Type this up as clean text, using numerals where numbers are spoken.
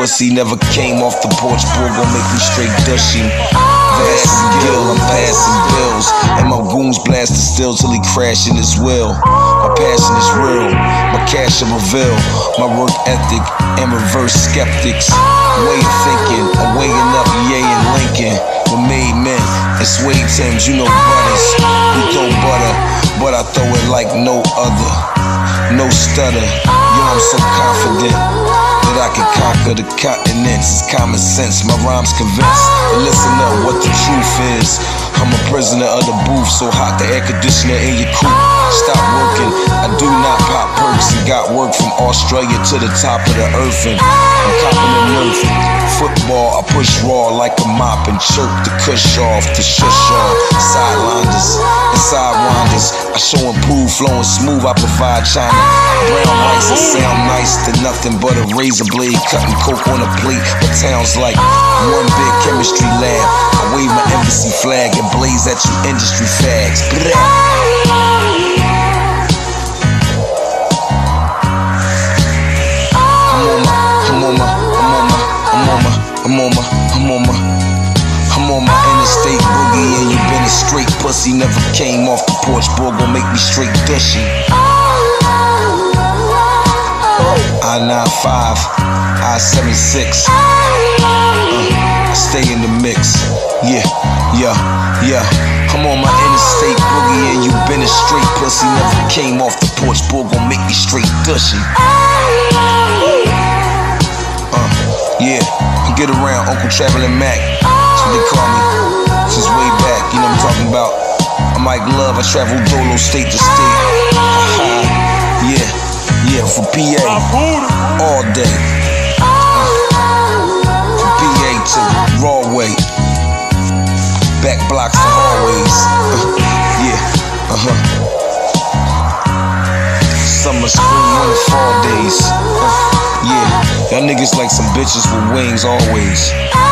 pussy never came off the porch. Boy, gon' make me straight dushy. Vast skill, I'm passing bills, and my goons blasted still till he crash in his will. My passion is real, my cash I reveal, my work ethic and reverse skeptics. Way of thinking, I'm weighing up Ye and Lincoln. We're made men and suede Timbs, you know brothers. We throw butter, but I throw it like no other. No stutter, yo, I'm so confident that I can conquer the continents. It's common sense, my rhymes convinced. And listen up, what the truth is. I'm a prisoner of the booth, so hot the air conditioner in your coupe. Stop working, I do not pop perks and got work from Australia to the top of the earth. And I'm copping the nerf. Football, I push raw like a mop and chirp the cush off to shush off. Sideliners and sidewinders, I show improve, flowing smooth, I provide China. Brown rice, it sound nice to nothing but a razor blade, cutting coke on a plate. But towns like one big chemistry lab. I wave my embassy flag and blaze at you industry fags. I'm on my interstate boogie, and you been a straight pussy. Never came off the porch, boy, gon' make me straight dushy. I-95, I-76, I stay in the mix. Yeah. I'm on my interstate boogie, and you been a straight pussy. Never came off the porch, boy, gon' make me straight dushy. Yeah, get around, Uncle Travelin' Mac. That's what they call me since way back, you know what I'm talking about. I'm Mike Love, I travel dolo state to state. Yeah, from PA all day. From PA to Broadway, back blocks to hallways. Summer, spring, winter, fall days. Yeah, y'all niggas like some bitches with wings always.